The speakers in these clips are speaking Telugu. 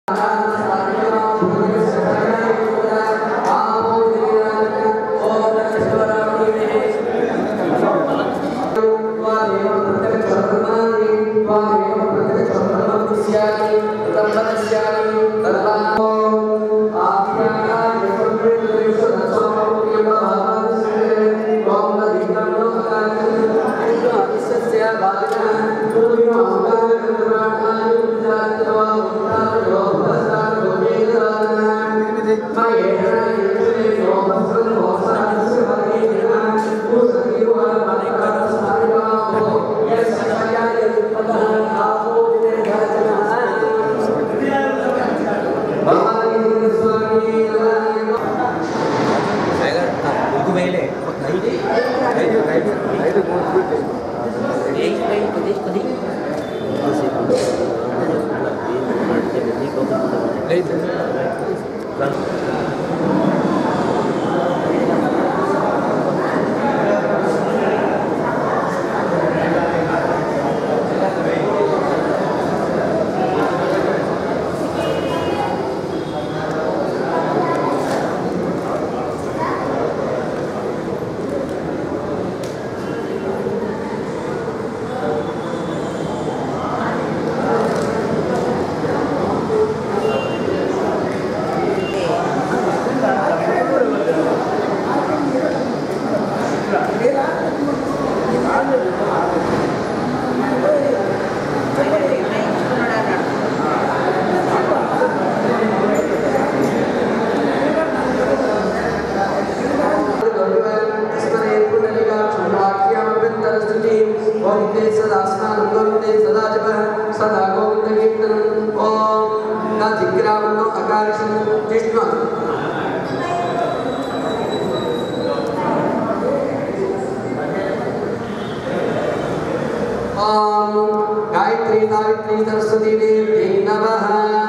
गायत्री सावित्री सरस्वती देवी नमः।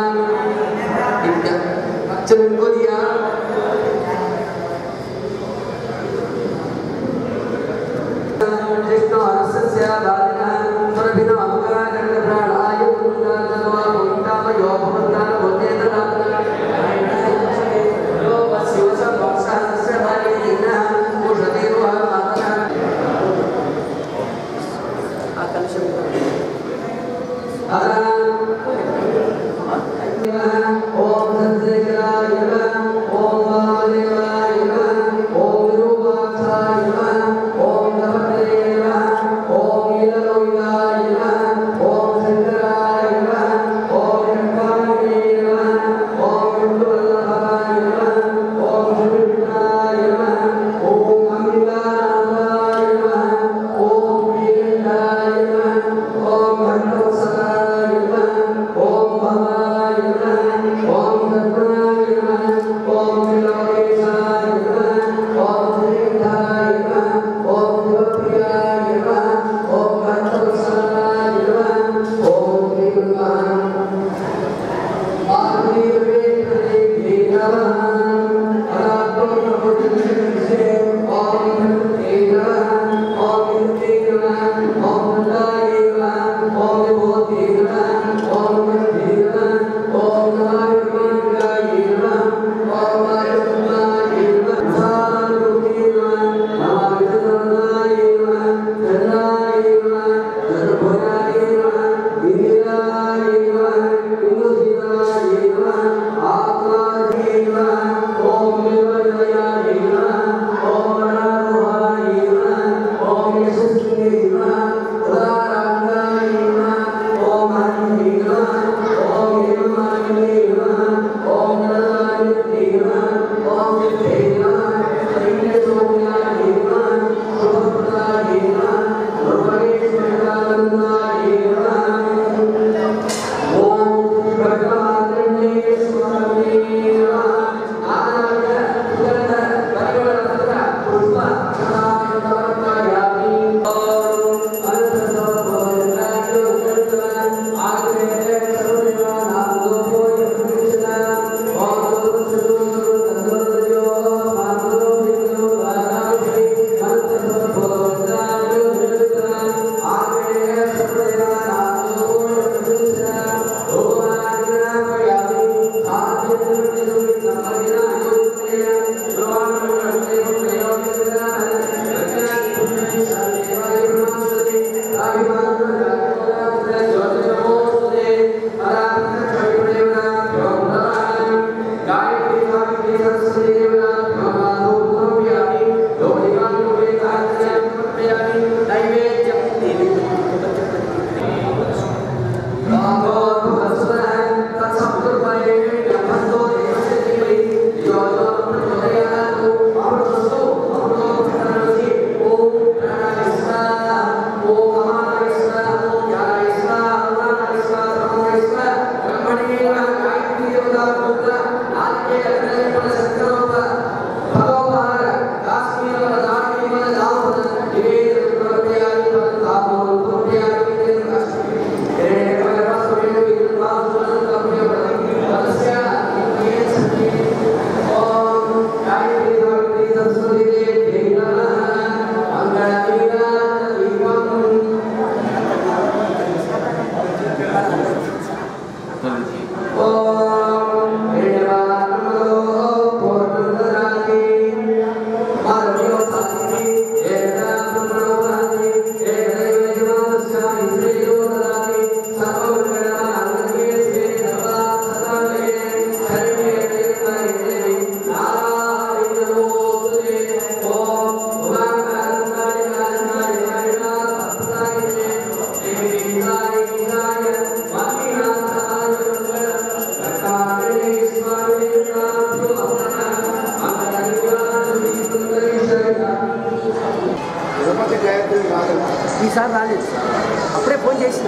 अच्युत को दिया कृष्ण हर्षस्य बालिना सुरभिनो अमकानंद प्राणाय उन्नतवा उन्नतमयो भवन्तान भूतेतरा यो वस्योस मोक्षस्य बालिना उषतिरुह माता आकर्षण ओम संजयाय नमः ओम वामदेवाय नमः ओम रूपाक्षाय नमः ओम नमस्ते नमः ओम नीललोहिताय नमः ओम शंकराय नमः ओम शंकराय नमः ओम विष्णुवल्लभाय नमः ओम श्रीकृष्णाय नमः ओम अमृतानंदाय नमः ओम वीरेन्द्राय नमः ओम भट्टोत्सवाय नमः ओम भवाय नमः ओम सद्गुणाय नमः ओम त्रिलोकेशाय नमः ओम श्रीकृष्णाय नमः ओम शिवप्रियाय नमः ओम भट्टोत्सवाय नमः ओम श्रीकृष्णाय ఈసారి రాలేదు, అప్పుడే ఫోన్ చేసిన.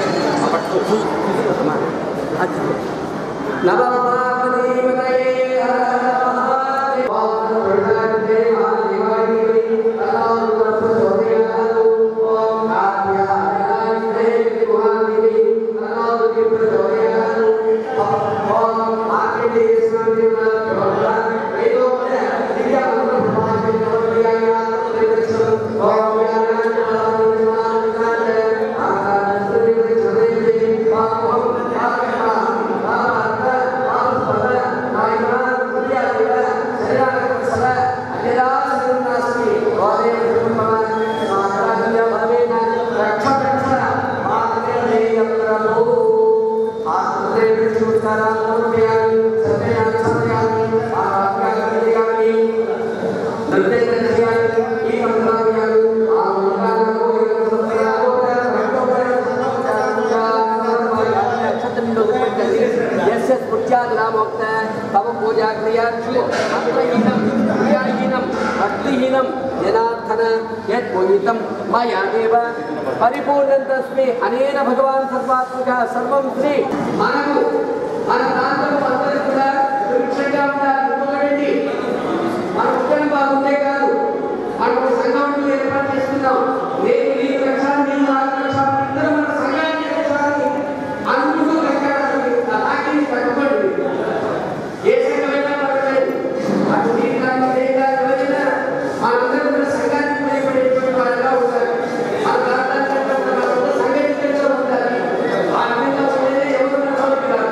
పరిపూర్ణంతస్మి అనేన భగవాన్ సర్వాత్మక సర్వం శ్రీ. మనకు మన ప్రాంతంలో అందరూ కూడా సురక్షంగా ఉండాలి. మన ఉద్యోగం బాగుంటే కాదు, మనకు సంఘం ఏర్పాటు చేస్తున్నాం. నేను ఈ లక్ష నేను 4 లక్షలు ఇద్దరు మన సంఘాన్ని లక్షాన్ని అందుకు లక్షాన్ని కట్టుకోండి. ఏ సంఘమైనా పర్వాలేదు, అటు నేను కానీ నేను కానీ ఎవరైనా మనందరూ కూడా సంఘానికి ఉపయోగపడేటువంటి వాళ్ళగా ఉండాలి. మన ప్రాంతానికి సంఘటితంగా ఉండాలి. ఆ విధంగా ఉండేదే ఎవరు కాదు.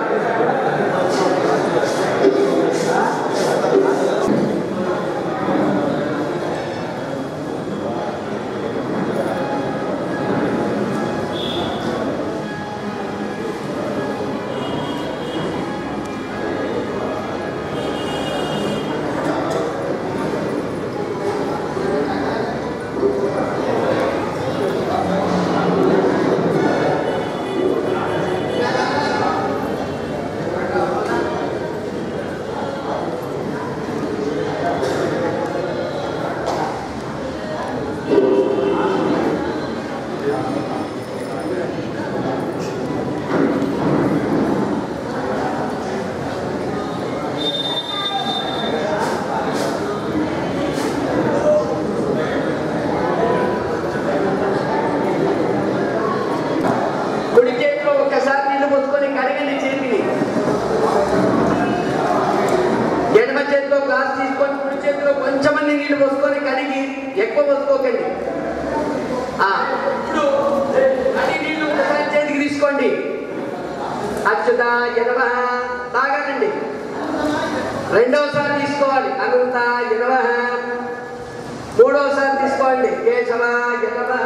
అచ్యుతాయ నమః తాగండి. రెండవసారి తీసుకోవాలి అనంతాయ నమః. మూడవసారి తీసుకోండి కేశవాయ నమః,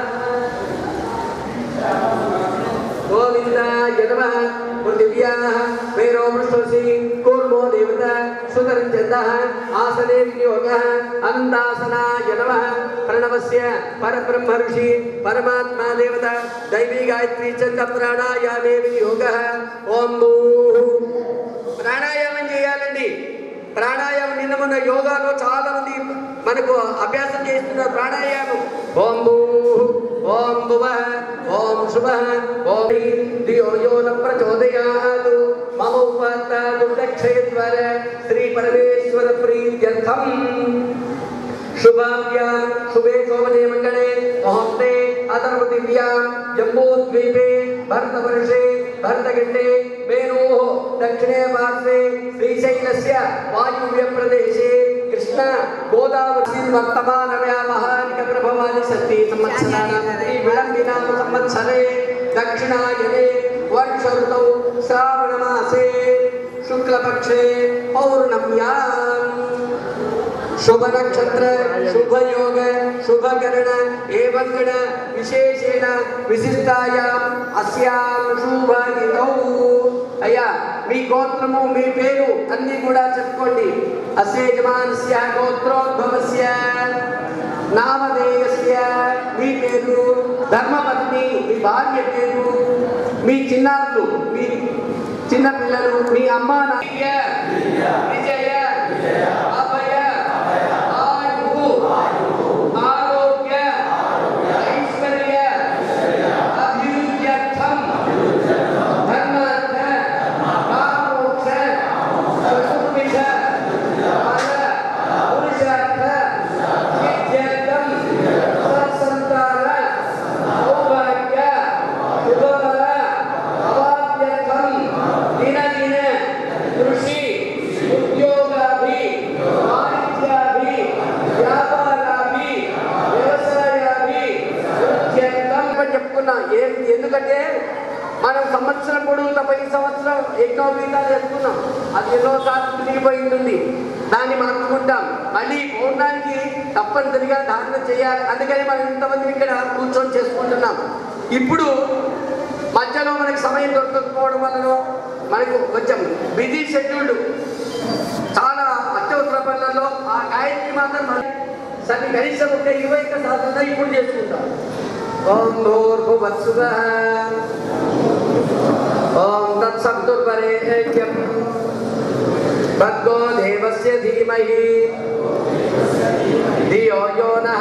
గోవిందాయ నమః. పృథివ్యాః వేరో మృష్టోసి కూర్మో దేవత సుకరంచందః ఆసనే వినియోగః అనంతాసనాయ నమః. ప్రణవస్య పరబ్రహ్మ ఋషి పరమాత్మా దేవత దైవీ గాయత్రీ చంద ప్రాణాయామే వినియోగః. ఓం ప్రాణాయామం చేయాలండి. ప్రాణాయామం నిన్న మొన్న యోగాలో చాలా మంది మనకు అభ్యాసం చేస్తున్నారు ప్రాణాయామం. ఓం ఓం భువః ఓం శుభః ఓం ధియో యో న ప్రచోదయాత్ మమ ఉపతాతు దక్షయద్వర శ్రీ పరమేశ్వర ప్రీత్యర్థం. शुभाभ्यां शुभे शोभने मंगले मुहूर्ते अथर्वदिव्यां जम्बूद्वीपे भरतवर्षे भरतखण्डे मेनोः दक्षिणे पार्श्वे श्रीशैलस्य वायुव्य प्रदेशे कृष्ण गोदावरी वर्तमानया महानिक प्रभवानि सन्ति संवत्सराणां विलम्बिनां संवत्सरे दक्षिणायने वर्ष ऋतौ श्रावणमासे शुक्लपक्षे पौर्णम्यां शुभ नक्षत्र शुभ योग शुभ करण एवं गण विशेषेण विशिष्टायां अस्यां शुभगितौ. अय्या మీ గోత్రము మీ పేరు అన్ని కూడా చెప్పుకోండి. అస్య యజమానస్య గోత్రోద్భవస్య నామధేయస్య మీ పేరు, ధర్మపత్ని మీ భార్య పేరు, మీ చిన్నారులు మీ చిన్న పిల్లలు మీ అమ్మ నాన్న విజయ అభయ ఆరోగ్య ఐశ్వర్య యజ్ఞోపీతాలు వేసుకున్నాం, అది ఎన్నోసార్లు తిరిగిపోయింది, దాన్ని మార్చుకుంటాం. మళ్ళీ పౌర్ణానికి తప్పనిసరిగా ధారణ చేయాలి. అందుకని మనం ఇంతమంది ఇక్కడ కూర్చొని చేసుకుంటున్నాం. ఇప్పుడు మధ్యలో మనకి సమయం దొరకకపోవడం వల్ల మనకు కొంచెం బిజీ షెడ్యూల్డ్, చాలా అత్యవసర పనులలో ఆ గాయత్రి మాత్రం సరే కనీసం ఒక 21 సాధన ఇప్పుడు చేసుకుంటాం. ఓం భూర్భువస్సువః ఓం తత్సవితుర్వరేణ్యం భర్గో దేవస్య ధీమహి ధియో యో నః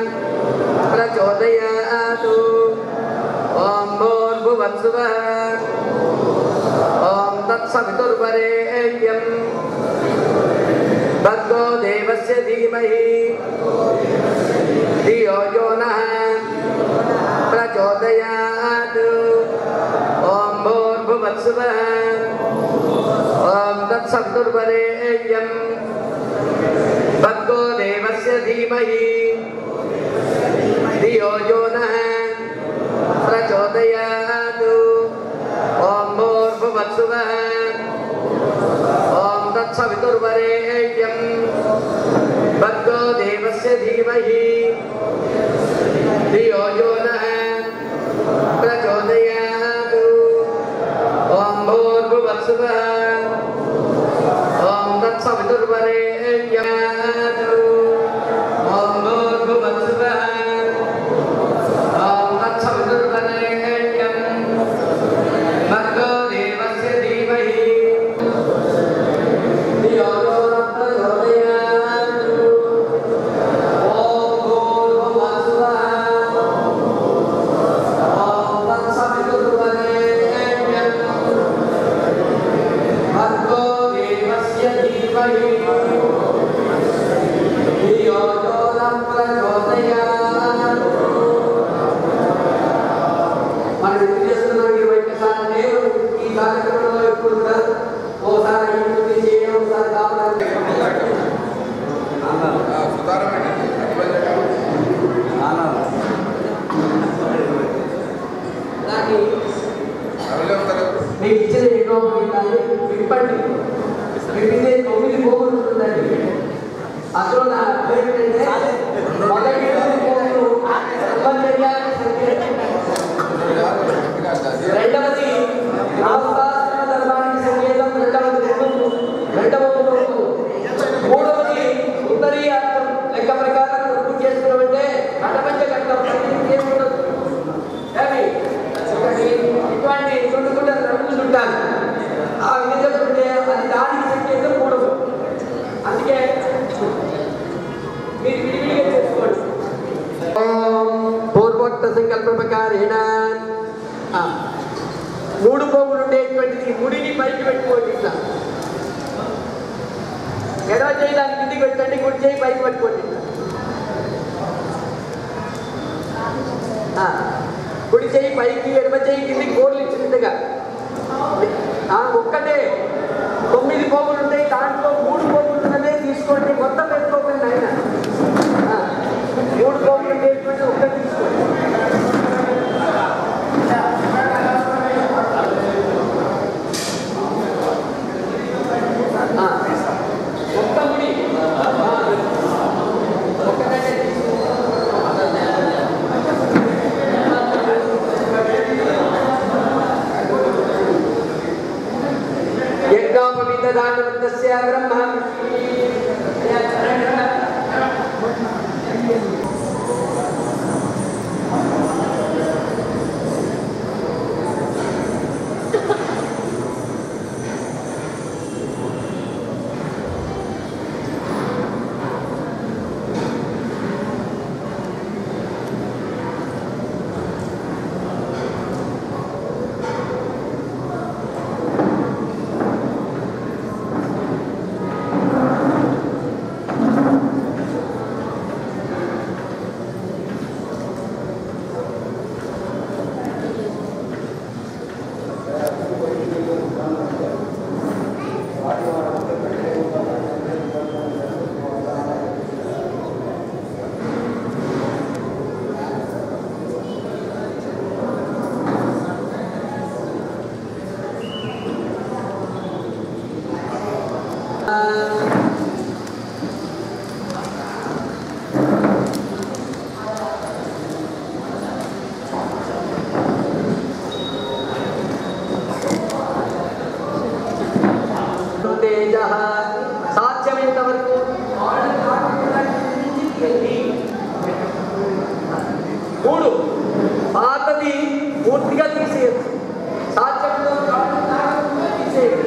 ప్రచోదయాత్. ఓం భూర్భువస్సువః ఓం తత్సవితుర్వరేణ్యం భర్గో దేవస్య ధీమహి ధియో యో నః ప్రచోదయాత్. ఓం భూర్భువస్సువః ఓం తత్సవితుర్వరేణ్యం భర్గో దేవస్య ధీమహి ధియో యో నః ప్రచోదయాత్. ఓం భూర్భువస్సువః ఓం తత్సవితుర్వరేణ్యం భర్గో దేవస్య ధీమహి ధియో యో నః ప్రచోదయాత్. ఓం భూర్భువస్సువః ఓం తత్సవితుర్వరేణ్యం ఓం భూర్భువస్సువః ఓం తత్సవితుర్వరేణ్యం భర్గో దేవస్య ధీమహి ధియో యో నః ప్రచోదయాత్. ఓం భూర్భువస్సువః ఓం తత్సవితుర్వరేణ్యం భర్గో దేవస్య ధీమహి ధియో యో నః ప్రచోదయాత్. మనం ఎందుకు చేస్తున్నాం 21 సార్లు? నేను ఈ కార్యక్రమంలో ఎప్పుడు కూడా ఓసారి ఇంటికి చేయడం, ఒకసారి కావాలి దాన్ని మీకు ఇచ్చిన యజ్ఞోపవీతాన్ని విప్పండి. విప్పితే 9 పోగులు ఉంటుందండి. అందులో నా అభిప్రాయం ఏంటంటే మొదటి 2 పోగులు బ్రహ్మచర్యాన్ని సంకేతం, రెండవది నామశాస్త్ర ధర్మానికి సంకేతం, రెండవ పోగు, మూడవది ఉత్తరీయార్థం. లెక్క ప్రకారం పూజ చేసుకున్నామంటే కట్టపంచ కట్టం ఏముండదు. అవి ఒకటి ఇటువంటి చుట్టుకుంటే 2 చుట్టాలి. ఆ విధంగా చుట్టే అది దానికి సంకేతం 3. అందుకే మీరు విడివిడిగా చేసుకోండి. పూర్వోక్త సంకల్ప ప్రకారేణ 3 పోగులు ఉండేటువంటిది ముడిని పైకి పెట్టుకోండి. ఇట్లా ఎడవ చేయి దాని కిందికి పెట్టండి, కుడి చేయి పైకి పెట్టుకోండి. కుడి చేయి పైకి, ఎడమ చేయి కిందికి గోర్లు ఇచ్చినట్టుగా. ఒక్కటే 9 పోగులు ఉంటాయి, దాంట్లో 3 పోగులు ఉన్నదే తీసుకోండి. మొత్తం పెట్టుకోకండి ఆయన. 3 పోగులు ఉండేటువంటి ఒక్కటి తీసుకోండి. ఒక్క ముడి ఒక్కటే యజ్ఞోపవీతదానవృత్తస్య బ్రహ్మ సాధ్యమైనంత వరకు మూడు పాతది పూర్తిగా తీసేయచ్చు. సాధ్యంలో తీసేయండి.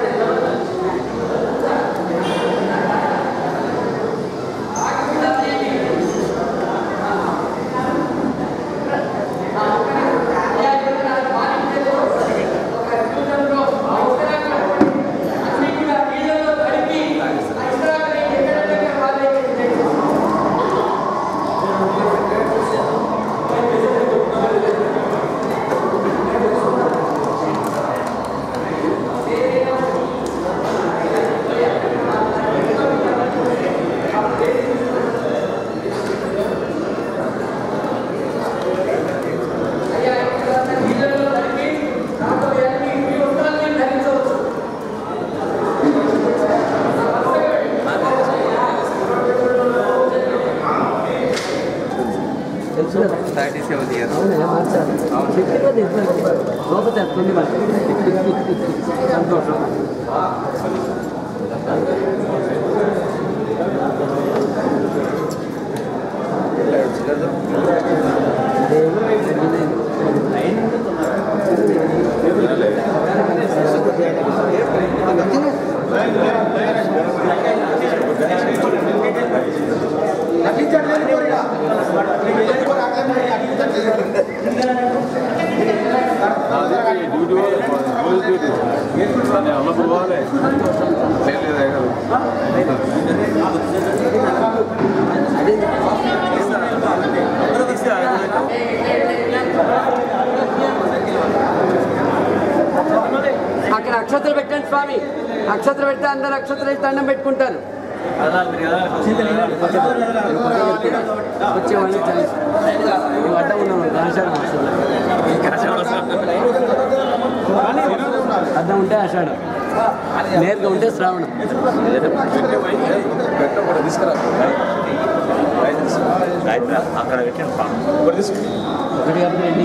అక్కడ అక్షతలు పెట్టండి స్వామి. అక్షతలు పెడితే అందరు అక్షతలు దండం పెట్టుకుంటారు. వచ్చేవాళ్ళు అడ్డం ఉన్నాం. అడ్డం ఉంటే ఆషాఢం, నేరుగా ఉంటే శ్రావణం. అక్కడ ఒకటి కాబట్టి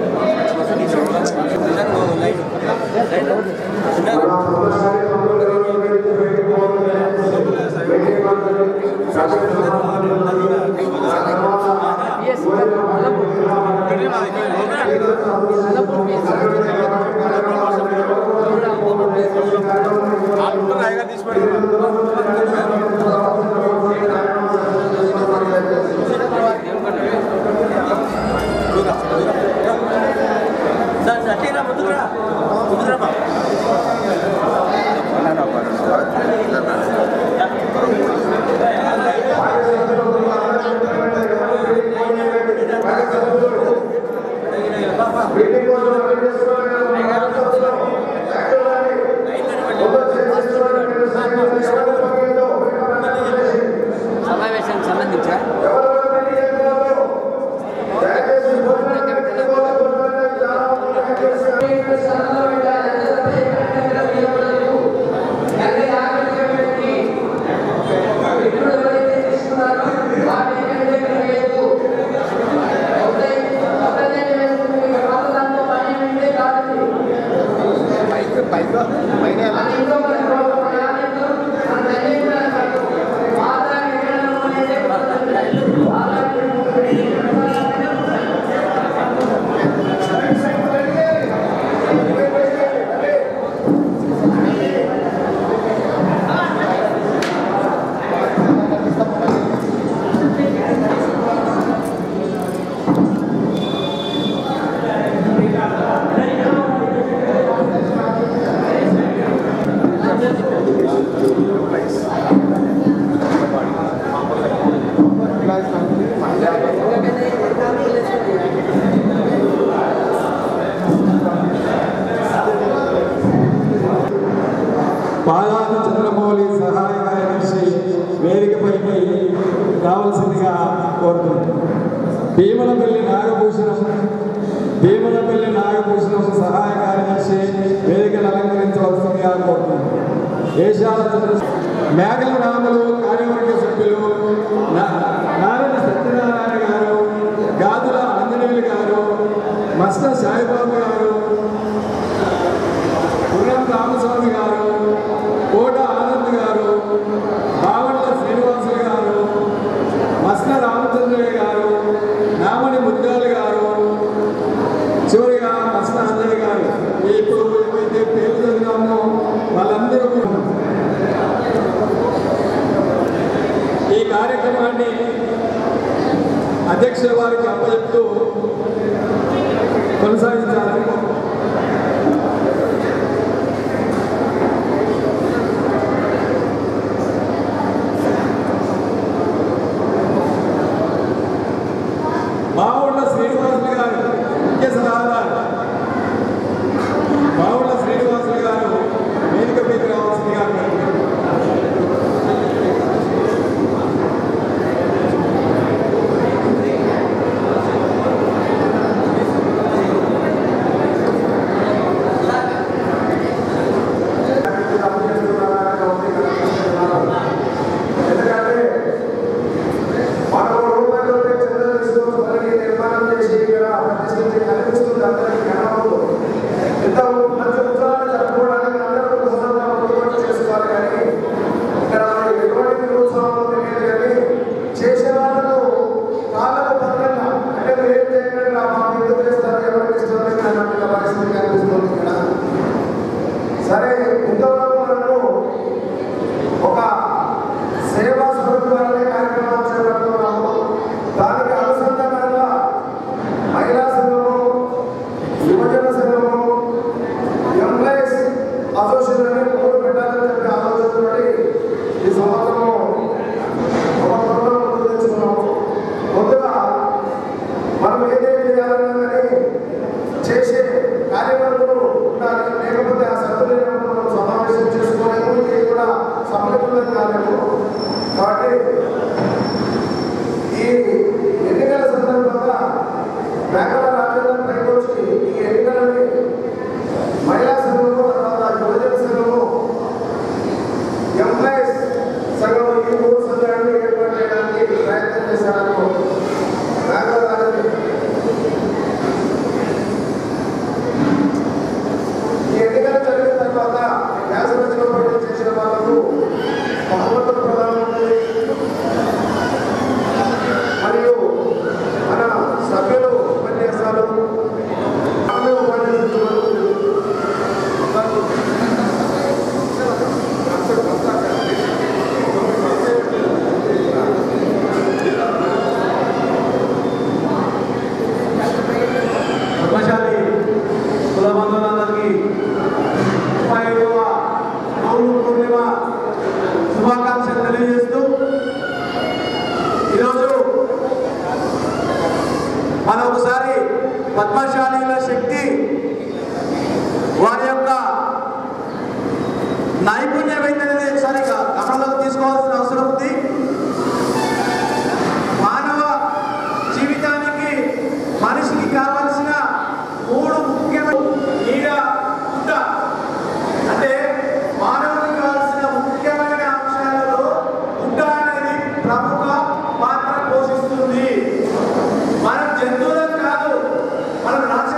సమావేశానికి సంబంధించా పాలాది చంద్రమౌళి సహాయ కార్యదర్శి వేదికపైకి రావాల్సిందిగా కోరుతున్నాను. భీమనపల్లి నాగభూషణం సహాయ కార్యదర్శి వేదికను అలంకరించవలసిందిగా కోరుతున్నాను. వేషాల మేఘల రాములు కార్యవర్గ సభ్యులు నారాయణ సత్యనారాయణ గారు, గాదుల ఆంజనేయులు గారు, మస్త సాయిబాబు గారు, పుర్రం రామస్వామి గారు, కోట ఆనంద్ గారు, బావట్ల శ్రీనివాసులు గారు, మస్న రామచంద్రయ్య గారు, నామని ముద్దాలు గారు, చివరిగా మస్న అన్నయ్య గారు. ఇప్పుడు ఏమైతే పేరు చదివామో వాళ్ళందరూ ఈ కార్యక్రమాన్ని అధ్యక్షుల వారికి అప్పచెప్తూ కొనసాగించాలని బావుళ్ళ శ్రీనివాసులు గారు ముఖ్య సలహాదారు. బావుళ్ళ శ్రీనివాసులు గారు వేదిక మీద రావాల్సింది గారు. సరే, ఇంతవరకు మనకు ఒక సేవా స్వరూపాలనే కార్యక్రమం చేపడుతున్నాము. దానికి అనుసంధానంగా మహిళా సంఘము, యువజన సంఘము, ఎంప్లాయీస్ అసోసియేషన్ మూడు పెట్టాలని చెప్పి ఆలోచనతోటి ఈ సంవత్సరము ఒక ప్రోగ్రాం ముందు తెచ్చుకున్నాము. ముందుగా మనం ఏదైతే చేయాలన్నా కానీ చేసే కార్యకర్తలు ఉండాలి, లేకపోతే ఆ సభ్యులను మనం సమావేశం చేసుకోలేము, ఇది కూడా సఫలీకృతం కాలేదు. కాబట్టి ఈ ఎన్నికల సందర్భంగా మేకల రాజ్యాంగం పైకొచ్చి ఈ ఎన్నికలని మహిళా సంఘము, తర్వాత యువజన సంఘము, ఎంప్లాయీస్ సంఘము, ఈ మూడు సంఘాన్ని ఏర్పాటు చేయడానికి ప్రయత్నం చేశారు. మేకల రాజ్యాంగం ఈ ఎన్నికలు జరిగిన తర్వాత వ్యాసరచన పోటీ చేసిన వాళ్ళకు బహుమతులు ప్రధానమంత్రి మరియు మన సభ్యులు ఉపన్యాసాలు పద్మశాలి కుల బంధువులందరికీ 35వ పౌర్ణ పూర్ణిమ శుభాకాంక్షలు తెలియజేస్తూ ఈరోజు మనం ఒకసారి పద్మశాలీల శక్తి, వారి యొక్క నైపుణ్యం ఏంటనేది ఒకసారి గమనంలోకి తీసుకోవాల్సిన అవసరం ఉంది. మానవ జీవితానికి మనిషికి కావలసిన మూడు ముఖ్యమైన నీడ, గుడ్డ, అంటే మానవునికి కావాల్సిన ముఖ్యమైన అంశాలలో గుడ్డ అనేది ప్రముఖ పాత్ర పోషిస్తుంది. మనం జంతువులకు కాదు, మనం రాక్షస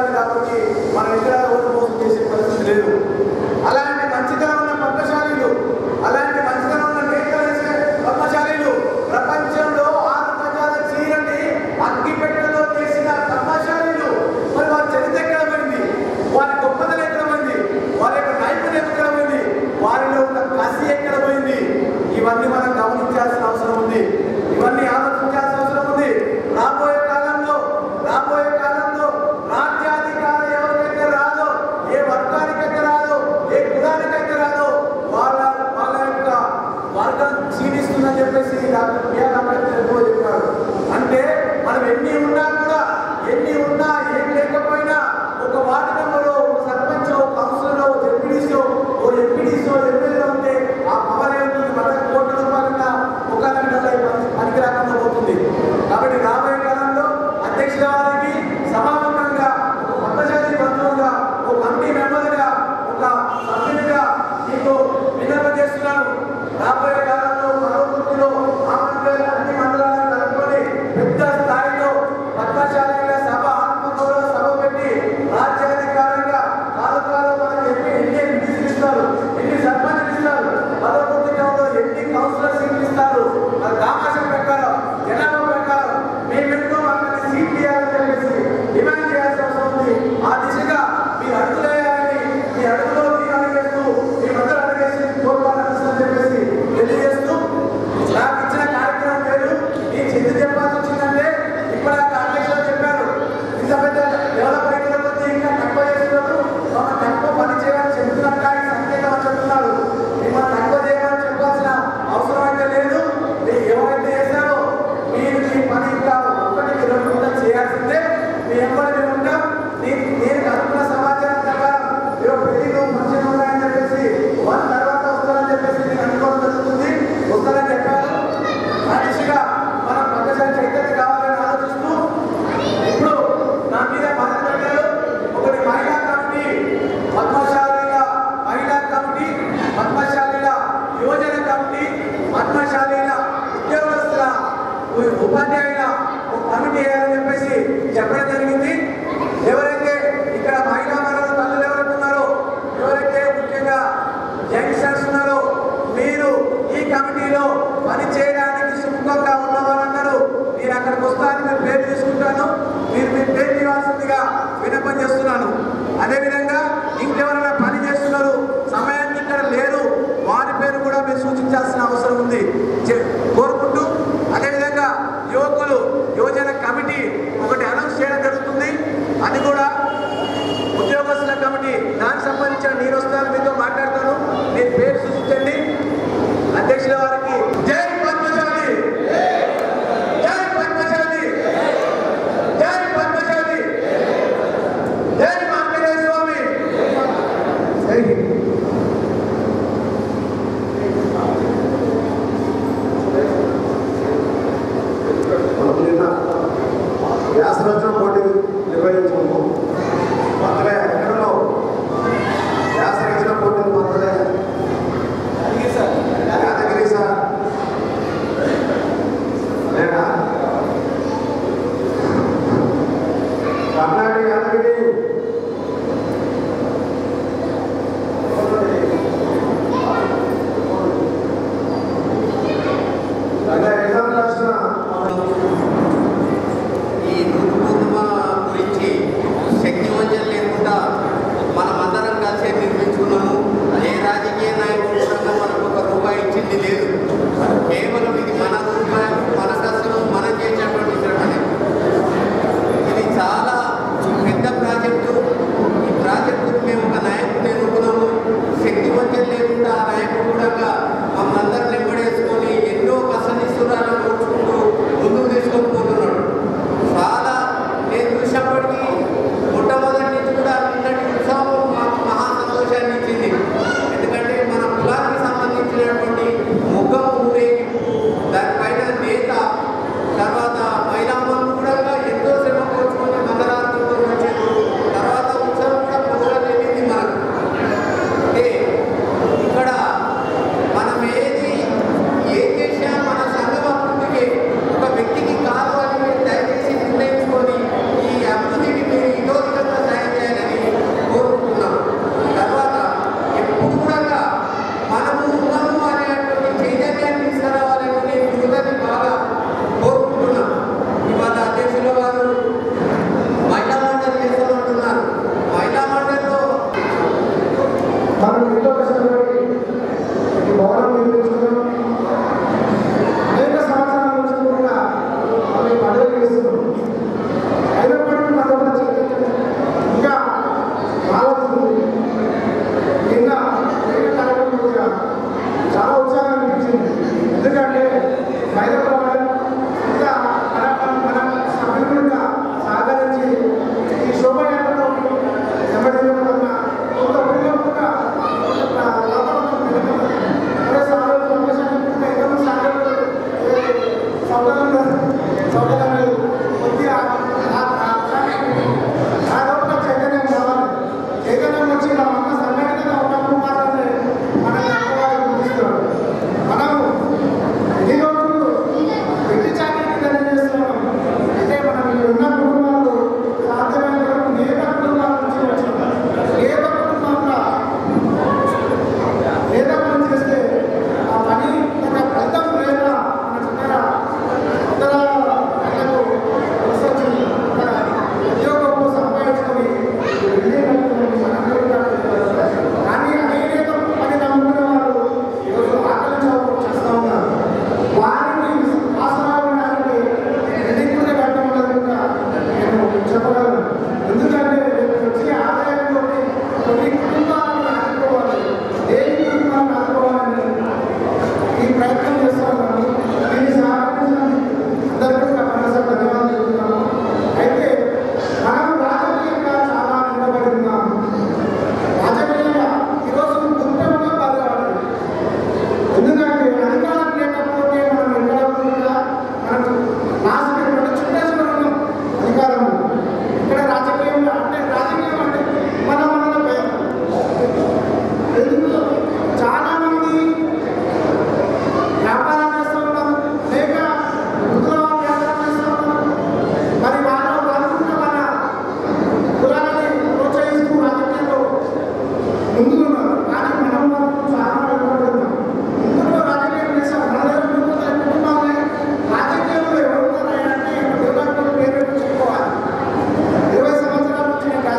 ఉండాలి కాబట్టి మనం ఇక్కడ ఓటు మోసం చేసే పరిస్థితి లేదు. అలాంటి మంచితనం ఉన్న పద్మశాలీలు, అలాంటి మంచితనం ఉన్న నేతలు వేసే పద్మశాలీలు ప్రపంచంలో 6 గజాల చీరని అగ్గిపెట్టెలో చేసిన పద్మశాలీలు మరి వారి చరిత్ర ఎక్కడ పోయింది, వారి గొప్పతనం ఎక్కడ పోయింది, వారి యొక్క నైపుణ్యం ఎక్కడ పోయింది, వారిలో ఉన్న కసి ఎక్కడ పోయింది, ఇవన్నీ మనం గమనించాల్సిన అవసరం ఉంది. ఇవన్నీ ఆలోచించాల్సిన అవసరం ఉంది. రాబోయే కాలంలో రాజ్యాధికారం ఎవరికైతే రాదో, ఏ వర్గానికైతే రాదో, ఏ కులానికైతే రాదో వాళ్ళ యొక్క వర్గం క్షీణిస్తుందని చెప్పేసి డాక్టర్ బిఆర్ అంబేద్కర్ ఎప్పుడో చెప్పారు. అంటే మనం ఎన్ని ఉన్నా ఏం లేకపోయినా ఒక వార్డు మెంబరో, ఒక సర్పంచ్, ఒక కౌన్సిలర్, ఒక జెడ్పీడీసో, ఎమ్మెల్యేలో ఉంటే ఆ పవర్ ఏముంటుంది, మన కోట్ల రూపాయలున్న ఒక పనికి రాకుండా పోతుంది. కాబట్టి రాబోయే కాలంలో అధ్యక్షుల వారికి సమానంగా ఒక పద్మశాలి బంధువుగా, ఒక కమిటీ మెంబర్గా, ఒక సభ్యునిగా మీకు విన్నపం చేస్తున్నాను. రాబోయే కాలంలో మరోలో అన్ని మండలాలను కలుపుకొని పెద్ద స్థాయిలో పద్మశాలిగా సభ, ఆత్మగౌరవ సభ పెట్టి రాజ్యాధికారంగా తాలూకాలో మనకి ఎన్ని ఎంపీసీలు ఇస్తారు, ఎన్ని సర్పంచులు ఇస్తారు, పదకొండులో ఎన్ని కౌన్సిలర్ సీట్లు ఇస్తారు, మన దామాషం ప్రకారం, జనాభా ప్రకారం మేమెంతో మనకి సీట్ ఇవ్వాలని చెప్పేసి డిమాండ్ చేయాల్సిన అవసరం ఉంది. ఆ దిశగా మీరు అడుగులేయాలని, మీ అడుగులో మీరు అడిగేస్తూ, మీ మధ్య అడిగేసి తోడ్పాలని చెప్పేసి తెలియజేస్తూ, నాకు ఇచ్చిన కార్యక్రమం పేరు నేను ఎందుకు చెప్పాల్సి వచ్చిందంటే, ఇప్పుడు అధ్యక్షులు చెప్పారు ఇంత పెద్ద డెవలప్ అయిన కొద్దీ ఇంకా తక్కువ చేస్తున్నారు, మనం తక్కువ పని చేయాలని చెప్తున్నట్టు ఆయన సంకేతం అని చెప్తున్నారు. మిమ్మల్ని తక్కువ చేయమని చెప్పాల్సిన అవసరం అయితే లేదు. మీరు ఎవరైతే చేశారో మీరు మీ పని ఇంకా 1-2 కూడా చేయాల్సిందే. మీ ఎవరు ఉంటాం, నేను కనుక్కున్న సమాచారం ప్రకారం పెళ్లిలో ఫంక్షన్ ఉన్నాయని చెప్పేసి 1 తర్వాత వస్తారని చెప్పేసి నేను అనుకోవడం జరుగుతుంది. వస్తారని చెప్పారు. ఆ దిశగా మనం పద్మశాలి చైతన్యం కావాలని ఆలోచిస్తూ ఇప్పుడు నా మీద పదం పెట్టారు. ఒకటి మహిళా కమిటీ, పద్మశాలీల మహిళా కమిటీ, పద్మశాలీల యువజన కమిటీ, పద్మశాలీల ఉద్యోగస్తుల ఉపాధ్యాయుల కమిటీ వేయాలని చెప్పేసి చెప్పడం జరిగింది. ఎవరైతే ఇక్కడ మహిళా మహిళల తల్లులు ఎవరైతే ఉన్నారో, ఎవరైతే ముఖ్యంగా యంగ్స్టర్స్ ఉన్నారో, మీరు ఈ కమిటీలో పని చేయడానికి సుముఖంగా ఉన్నవారన్నారు. మీరు అక్కడికి వస్తారని మీరు పేరు తీసుకుంటాను. మీరు మీ పేరు ఇవ్వాల్సిందిగా విన్నపం చేస్తున్నాను. అదేవిధంగా ఇంకెవరైనా పని చేస్తున్నారు, సమయానికి ఇక్కడ లేరు, వారి పేరు కూడా మీరు సూచించాల్సిన అవసరం ఉంది కోరుకుంటూ, అదేవిధంగా యువజన కమిటీ ఒకటి అనౌన్స్ చేయడం జరుగుతుంది. అది కూడా ఉద్యోగస్తుల కమిటీ, దానికి సంబంధించిన నేను వస్తాను, మీతో మాట్లాడతాను. మీరు పేరు సూచించండి. అధ్యక్షుల వారికి జై పద్మశాలి, జై పద్మశాలి, జై పద్మశాలి, జై మార్కండేయ స్వామి, జై హింద్. వ్యాసరచన పోటీ నిర్వహించుకుంటాం. మొదలే ఎక్కడలో వ్యాసరచన పోటీలు మొదలే యాదగిరి సార్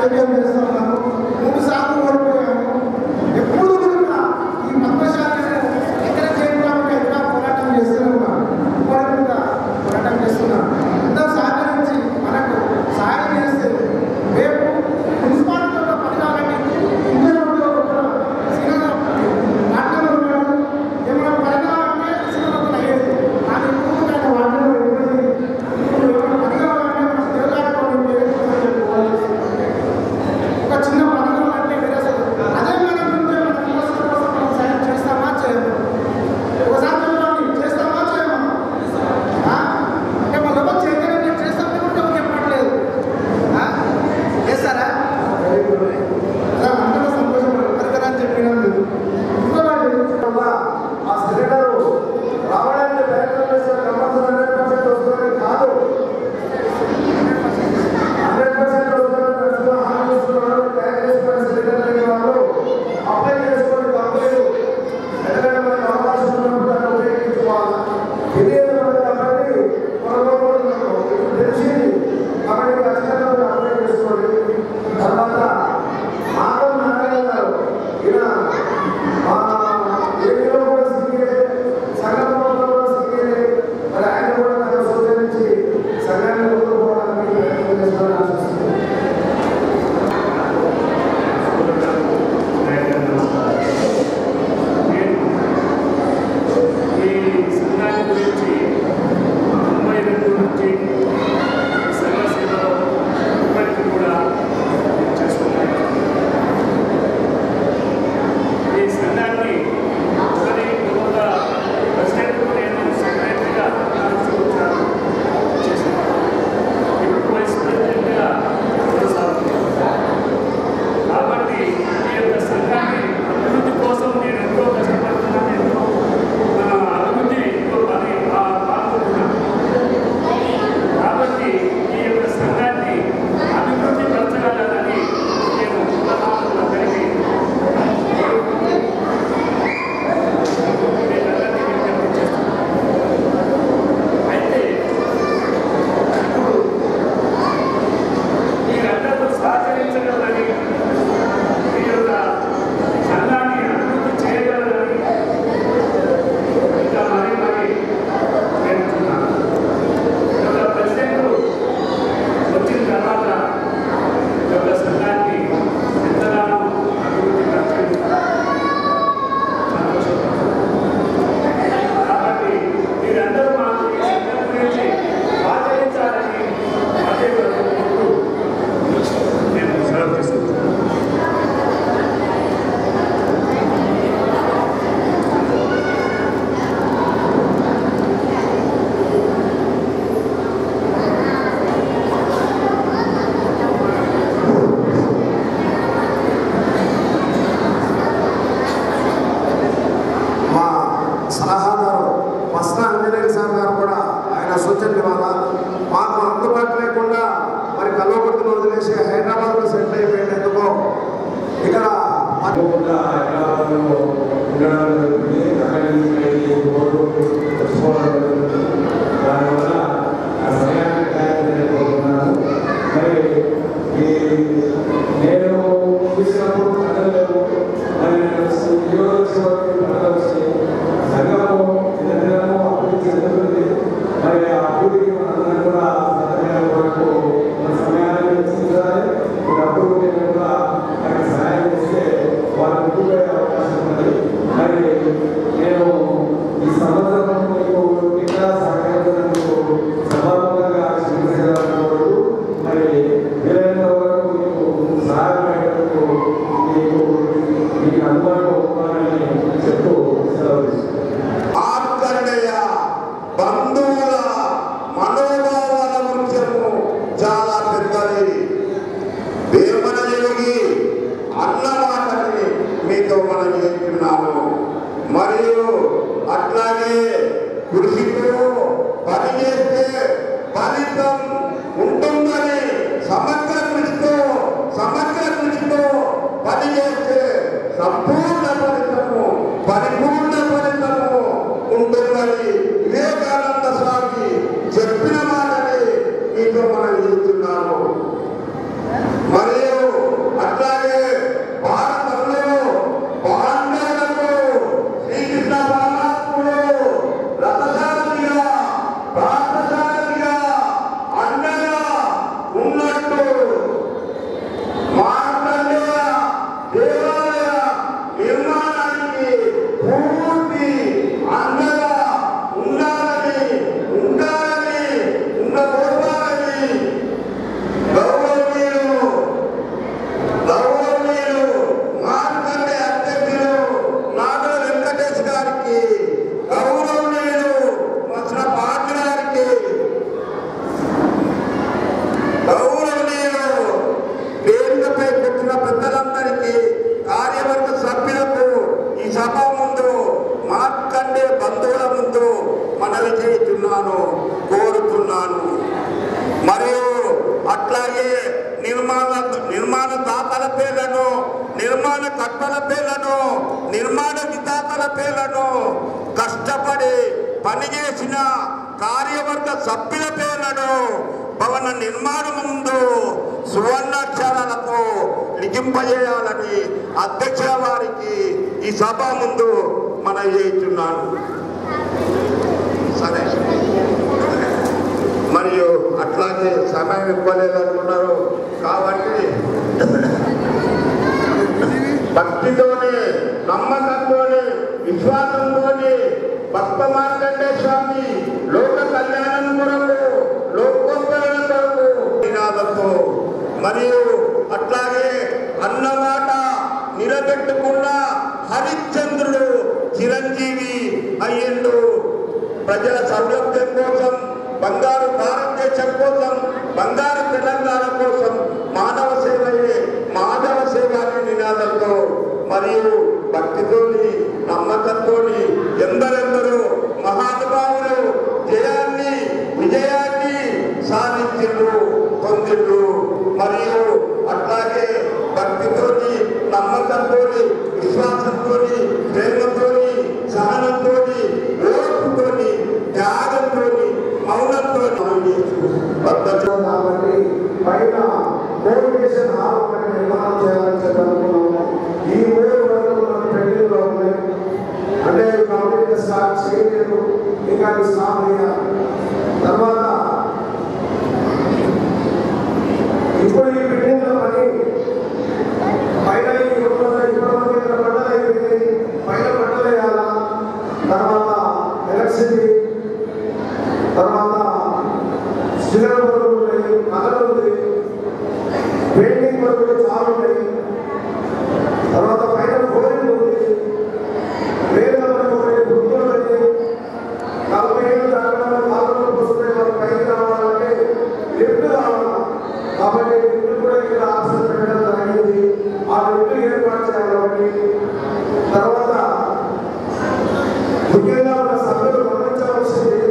రాజకీయాలు చేస్తూ ఉన్నాను. 3 సార్లు ఓడిపోయాము. ఎప్పుడు కూడా ఈ పద్మశాలను ఎక్కడ చేయడానికి ఎక్కడ పోరాటం చేస్తూనే ఉన్నాను. కూడా పోరాటం చేస్తున్నాను. అందరూ సహకరించి మనకు సహాయం చేస్తే రేపు మున్సిపాలిటీలో పని కావాలంటే ఇందులో సినిమా వాటిలో ఉన్నాడు. ఏమైనా పని కావాలంటే సినిమా అయ్యేది. కానీ ఇప్పుడు ఆయన వాటిలో పని కావాలంటే మనం దేవదాడుకోవడం దాతల పేర్లను, నిర్మాణ కర్తల పేర్లను, నిర్మాణ విధాతల పేర్లను, కష్టపడి పనిచేసిన కార్యవర్గ సభ్యుల పేర్లను భవన నిర్మాణం ముందు సువర్ణాక్షరాలతో లిఖింపజేయాలని అధ్యక్ష వారికి ఈ సభ ముందు మనం చేస్తున్నాను. సరే, మరియు అట్లాగే సమయం ఇవ్వలేదనుకున్నారు కాబట్టి భక్తితోనే, నమ్మకంతోనే, విశ్వాసంతోనే భక్త మార్కండేయ స్వామి లోక కళ్యాణం కొరకు, లోకోత్తరణ కొరకు నినాదంతో మరియు అట్లాగే అన్నమాట నిలబెట్టుకున్న హరిశ్చంద్రుడు చిరంజీవి అయ్యిండు. ప్రజల సౌలభ్యం కోసం, బంగారు భారతదేశం కోసం, బంగారు తెలంగాణ కోసం మానవ సేవయే మాధవ సేవ అనే నినాదంతో మరియు భక్తితోని, నమ్మకంతోని ఎందరెందరో మహానుభావులు జయాన్ని, విజయాన్ని సాధించిండ్రు, పొందిండ్రు. మరియు అట్లాగే భక్తితోని, నమ్మకంతోని, విశ్వాసంతోని, ప్రేమతోని, సహనంతోని, ఓర్పుతోని, త్యాగంతోని, మౌనంతో కాబట్టి పైన మోటివేషన్ హాల్ ఒకటి నిర్మాణం చేయాలని చెప్పనుకున్నాము. ఈ 3 వరకు మన పెళ్లిలో ఉన్నాయి. అంటే కంప్లీట్గా స్టార్ట్ చేయలేదు, ఇంకా స్టార్ట్ అయ్యారు. తర్వాత ఇప్పుడు ఈ బిల్డింగ్ లో పని పైన పంటలు అయిపోయింది, పైన పంటలు వేయాలా, తర్వాత ఎలక్ట్రిసిటీ, తర్వాత స్టిల్లర్ వర్క్ ఉన్నాయి, కలర్ ఉంది, పెయింటింగ్ వర్క్ చాలా ఉన్నాయి. తర్వాత పైన ఫ్లోరింగ్ ఉంది, వేరే గుర్తులు ఉన్నాయి. 40 ఏళ్ళు దాకా కాలంలోకి వస్తున్నాయి. వాళ్ళు పైకి రావాలంటే లిఫ్ట్ కావాలి. కాబట్టి లిఫ్ట్ కూడా ఇక్కడ ఆప్షన్ పెట్టడం జరిగింది. ఆ లిఫ్ట్ ఏర్పాటు చేయాలి. తర్వాత ముఖ్యంగా మన సభ్యులు గమనించవలసింది,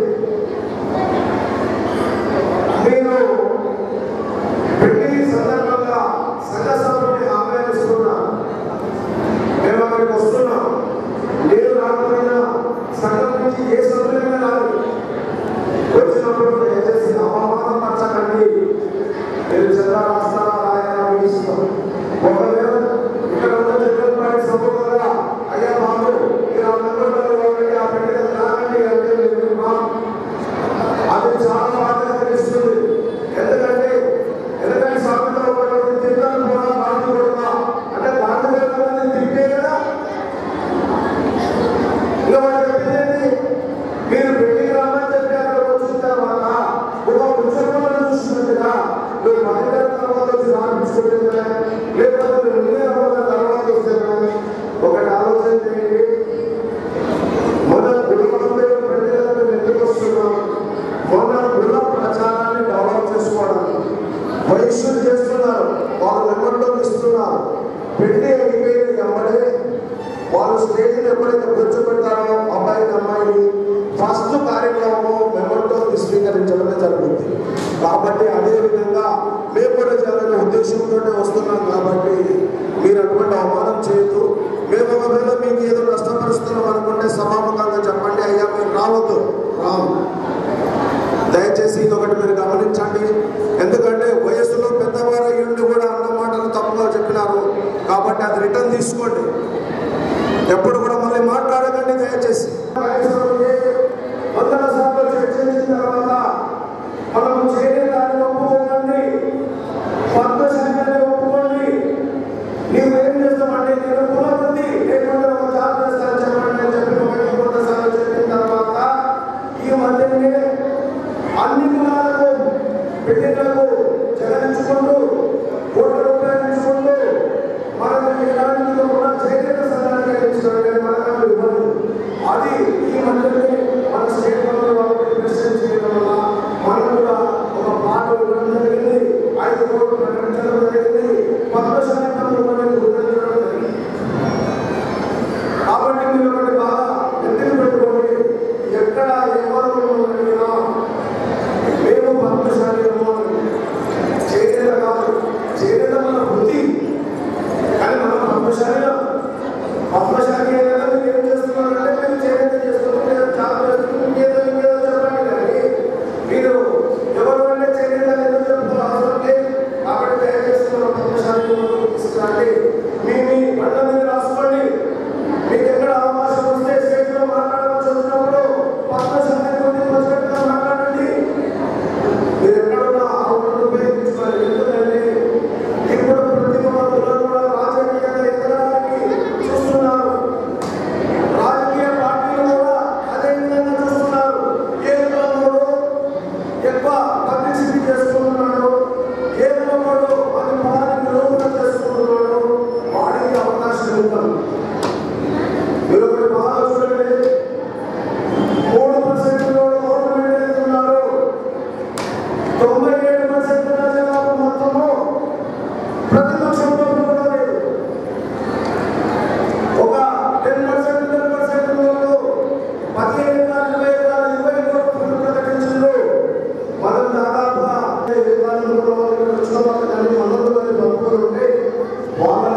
నేను పెళ్లి సందర్భంగా సంఘ సభ్యుల్ని ఆహ్వానిస్తున్నాను. మేము అక్కడికి వస్తున్నాం. నేను రాకపోయినా సంఘం నుంచి ఏ సభ్యులైనా రాదు. వచ్చినప్పుడు దయచేసి అవమానం పరచకండి. మీరు చంద్ర రాష్ట్రాల రాయన ఇస్తాం. ఒకవేళ ఇక్కడ ఉన్న జగన్పాటి సభ్యులుగా అయ్యా బాబు మీరు ఆ మెంబర్లు ఆ పెళ్లి రాకండి అంటే అది చాలా బాధగా తెలుస్తుంది. ఎందుకంటే సాగులో ఉన్నటువంటి తిట్టాలు కూడా బాధ్యత కూడా అంటే బాధ్యత తిట్టే కదా. ఇంకా వాళ్ళు చెప్పింది, మీరు పెళ్లికి రమ్మని చెప్పి అక్కడ వచ్చిన తర్వాత ఒక పుస్తకంలో చూస్తున్నట్టుగా మీరు మహిళ తర్వాత వచ్చి రాపించుకుంటుందా, లేకపోతే ముందే రమ్మన్న తర్వాత వస్తుందా? ఒకటి ఆలోచన చేయండి. మన కుటుంబంలో పెళ్లిళ్ళకు ఎందుకు వస్తున్నాం? మన కుల ప్రచారాన్ని డెవలప్ చేసుకోవడానికి వయస్సులు చేస్తున్నారు, వాళ్ళు నెంబర్లో ఇస్తున్నారు. పెళ్లి అయిపోయిన ఎమ్మడే వాళ్ళు స్టేజ్ని ఎప్పుడైతే కూర్చోబెడతారో అబ్బాయిని అమ్మాయిని ఫస్ట్ కార్యక్రమం మెమోతో స్వీకరించడమే జరుగుతుంది. కాబట్టి అదేవిధంగా మేము కూడా చేయాలనే ఉద్దేశంతో వస్తున్నాం. కాబట్టి మీరు అటువంటి అవమానం చేయొద్దు. మేము ఒకవేళ మీకు ఏదో నష్టపరుస్తున్నాం అనుకుంటే సమాపకంగా చెప్పండి, అయ్యా మీరు రావద్దు, రావు. దయచేసి ఇదొకటి మీరు గమనించండి. ఎందుకంటే వయస్సులో పెద్దవారు అయ్యుండి కూడా అన్న మాటలు తప్పుగా చెప్పినారు. కాబట్టి అది రిటర్న్ తీసుకోండి. ఎప్పుడు కూడా మళ్ళీ మాట్లాడకండి దయచేసి. 100 సార్లు చర్చించిన తర్వాత మనం చేయడానికి ఒప్పుకోకండి, పద్మశాఖని ఒప్పుకోండి. నీవు ఏం చేస్తామంటే నేను పునరుద్ధి లేకుంటే ఒక జాబ్ చేస్తాను చెప్పండి అని చెప్పి 100 సార్లు చెప్పిన తర్వాత ఈ మధ్యనే అన్ని కులాలకు పెళ్లిళ్లకు జగనించుకుంటూ ₹1 ఇచ్చుకుంటూ మనకు ఎలాంటి కూడా చేనేత సంఘానికి ఇచ్చిన మనకు ఇవ్వదు. అది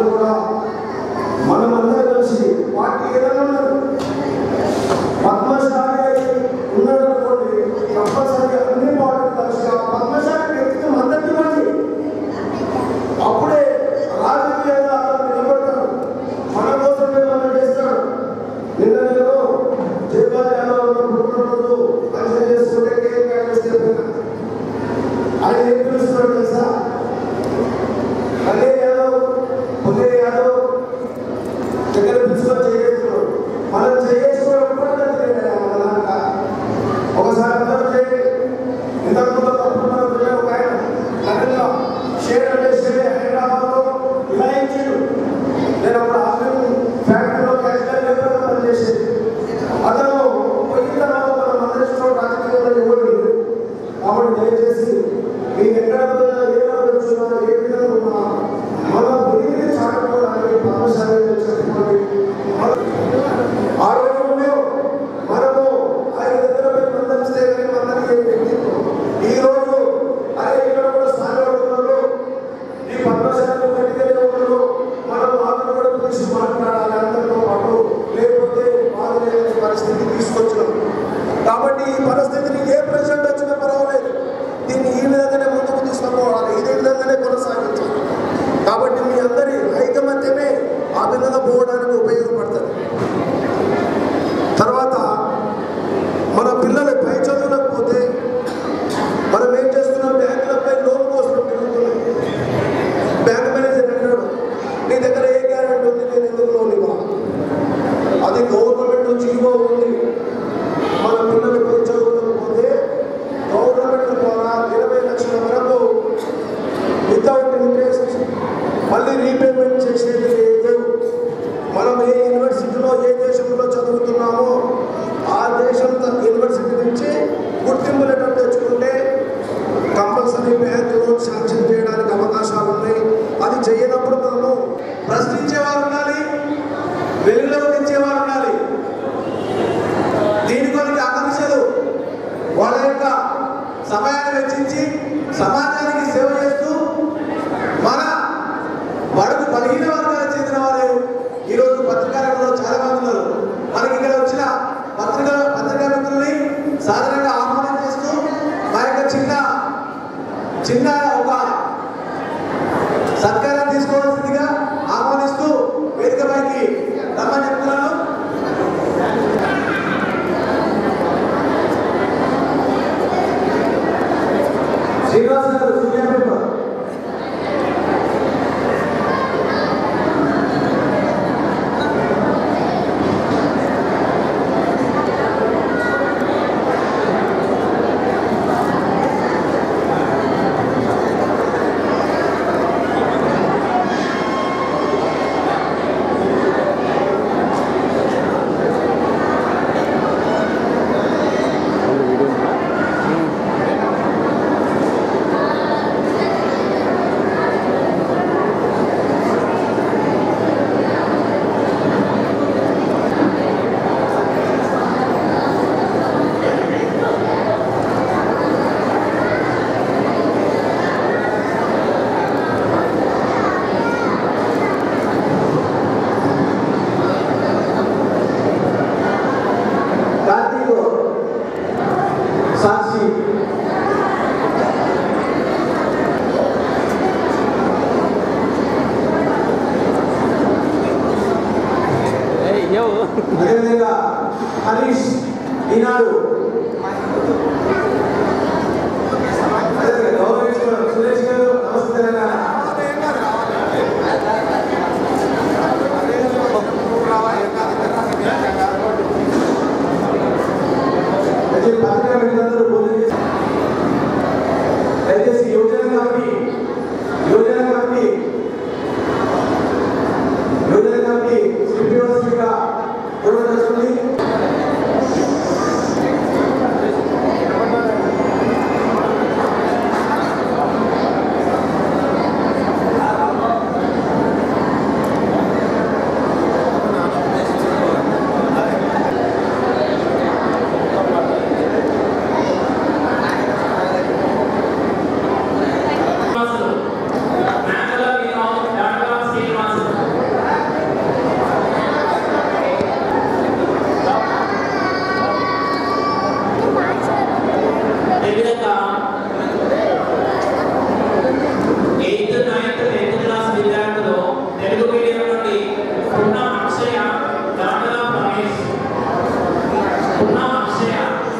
వాళ్ళు కూడా మనమందరం కలిసి పార్టీ ఏదైనా ఉన్నారు పద్మశాలి ఉన్నటువంటి కంపల్సరీ అన్ని పార్టీలు కలిసి ఆ పద్మశాలి వ్యక్తికి మద్దతు ఇవ్వండి. అప్పుడే రాజకీయంగా అతను నిలబడతాడు, మన కోసం ఏమన్నా చేస్తాడు. నిన్న నేను జయపాల్ యాదవ్ పుట్టినరోజు ఫంక్షన్ చేసుకుంటే కేక్ కట్ చేస్తే ఆయన ఏం పిలుస్తున్నాడు తెలుసా? కళ్యాణ్ యాదవ్ పుల్లేరు యాదవ్ దగ్గర పిలుచుకొని చేస్తున్నాడు. మనం చేసేసుకోవడం ఒకసారి అందరూ చేయండి. ఇంతకుముందు ఒక ఆయన నగరంలో షేర్ అంటే షేర్ హైదరాబాద్లో ఇలా ఇచ్చాడు. నేను అప్పుడు ఆఫీస్ ఫ్యాక్టరీలో క్యాషియర్ లేబర్గా పనిచేసేది. అతను పోయిన తర్వాత మనం అందరిలో రాజకీయంలో ఇవ్వండి. కాబట్టి దయచేసి మీకు ఎక్కడ ఏ వచ్చినా ఏ విధంగా ఉన్నా మన గురించి చాటుకోవడానికి పద్మశాలి ఆ రోజుల్లో మనము ఆయన దగ్గర మందరిస్తే కానీ మందరికి వ్యక్తిత్వం. ఈ రోజు అదే ఇక్కడ కూడా స్థానిక ఉన్నారు, ఈ పద్మశాలి బయటకెళ్ళి ఉన్నారు. మనం వాళ్ళని కూడా పిలిచి మాట్లాడాలి అందరితో పాటు, లేకపోతే బాధలేని పరిస్థితి తీసుకొచ్చినాం. కాబట్టి ఈ పరిస్థితిని ఏ ప్రెసిడెంట్ వచ్చినా పర్వాలేదు, దీన్ని ఈ విధంగానే ముందుకు తీసుకుపోవాలి, ఇదే విధంగానే కొనసాగించాలి. కాబట్టి మీ అందరి ఐకమత్యమే ఆ విధంగా పోవడానికి ఉపయోగపడుతుంది. తర్వాత మన పిల్లలు పై చదువులకపోతే మనం ఏం చేస్తున్నాం? బ్యాంకులపై లోన్ కోసం తిరుగుతున్నాం. బ్యాంక్ మేనేజర్ అంటాడు, నీ దగ్గర ఏ గ్యారెంటీ ఉంది, నేను ఎందుకు లోన్ ఇవ్వాలి? అది గవర్నమెంట్ జీవో ఉంది. మన పిల్లలు పై చదువులకపోతే గవర్నమెంట్ ద్వారా 20 లక్షల వరకు వితౌట్ ఇంట్రెస్ట్ మళ్ళీ రీపేమెంట్ చేసేది లేదు. మనం ఏ యూనివర్సిటీలో ఏ దేశంలో చదువుతున్నామో ఆ దేశం యూనివర్సిటీ నుంచి గుర్తింపు లెటర్ తెచ్చుకుంటే కంపల్సరీ బ్యాంక్ లోన్ శాంక్షన్ చేయడానికి అవకాశాలు ఉన్నాయి. అది చేయనప్పుడు మనము ప్రశ్నించేవారు ఉండాలి, వెలుగులోకి తెచ్చేవారు ఉండాలి. దీని కొరకు ఆకాంక్షలు వాళ్ళ యొక్క సమయాన్ని వెచ్చించి సమాజానికి సేవ చేస్తూ మన బడుగు బలహీన వర్గాలకు చెందిన వారు ఈరోజు పత్రికారంలో చాలా మంది ఉన్నారు. మనకి ఇక్కడ వచ్చిన పత్రికా మిత్రుల్ని సాధారణంగా ఆహ్వానం చేస్తూ మా యొక్క చిన్న ఒక సత్కారం తీసుకోవాల్సిందిగా ఆహ్వానిస్తూ వేదికపైకి రమ్మని చెప్తున్నాను. శ్రీనివాస్ గారు సూర్యాపేట సాక్షి అదేవిధంగా హరీష్ ఈనాడు సురేష్ గారు నమస్తే దయచేసి యోజన కమిటీ శ్రీనివాసుగా మీడియం నుండి పున్న అక్షయ దామల రమేష్ పున్న అక్షయ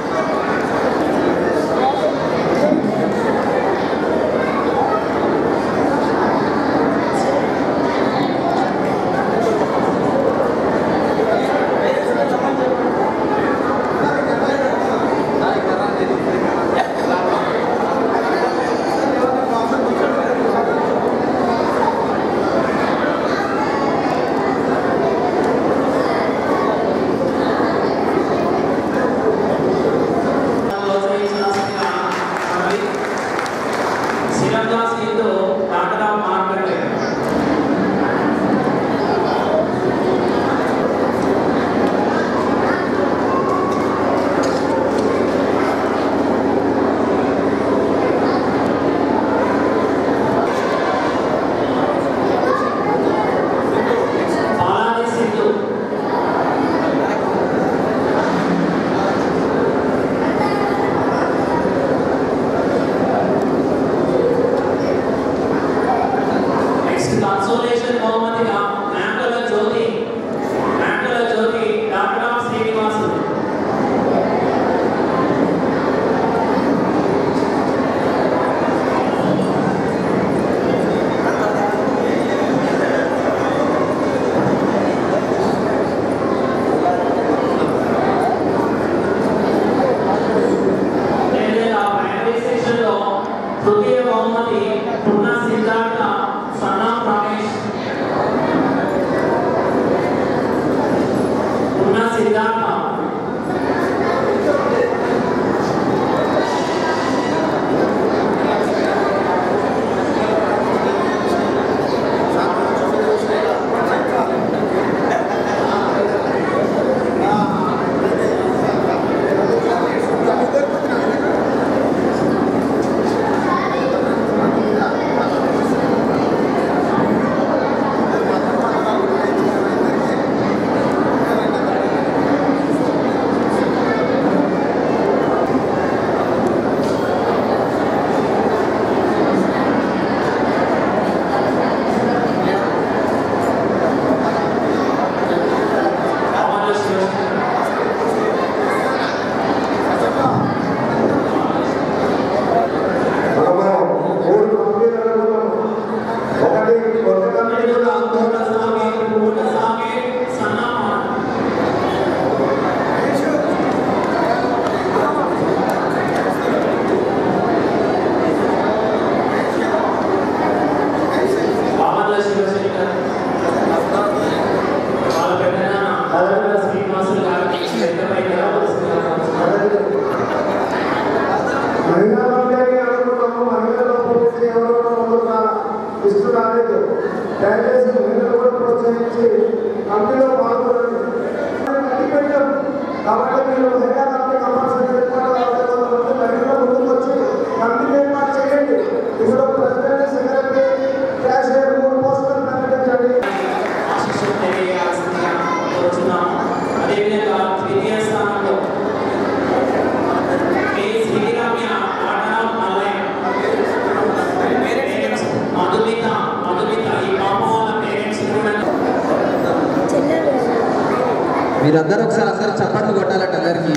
మీరందరూ ఒకసారి అందరూ చప్పట్లు కొట్టాలండి, అందరికీ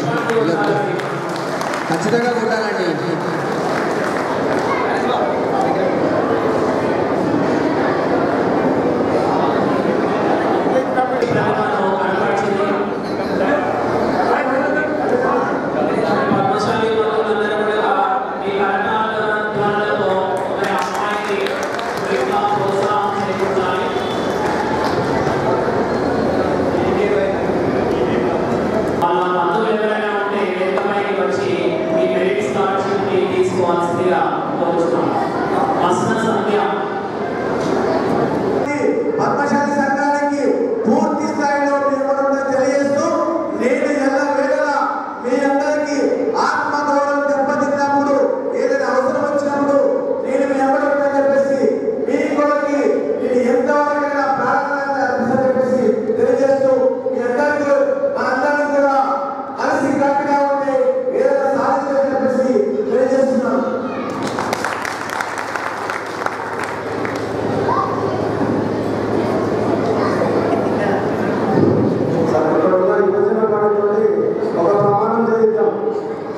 ఖచ్చితంగా కొట్టాలండి. పద్మశాలి సంఘానికి పూర్తి స్థాయిలో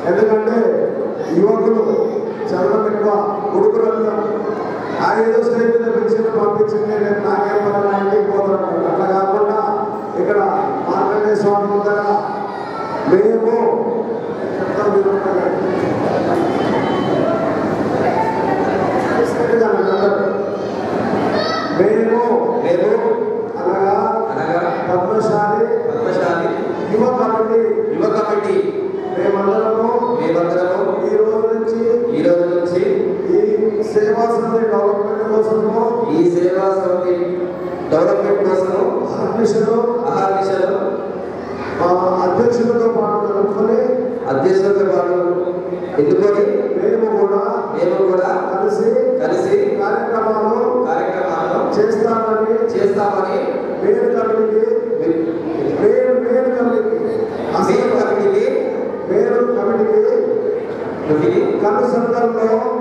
ఎందుకంటే యువకులు చదవడం ఎక్కువ కొడుకులంతా ఆ ఏదో స్టేజ్ మీద పిలిచిన పంపించింది రేపు నాకేం పని ఇంటికి పోతాను. అట్లా కాకుండా ఇక్కడ మార్కండేయ స్వామి ముందర మేము మేము అనగా పద్మశాలి యువ కమిటీ మేమందరము ఈ రోజు నుంచి ఈ సేవా సమితి డెవలప్మెంట్ కోసము అహర్నిశలు అధ్యక్షులతో పాటు ఎన్నుకొని మేము కూడా కలిసి కార్యక్రమాలు చేస్తామని మేలు కమిటీకి కను సందర్భంలో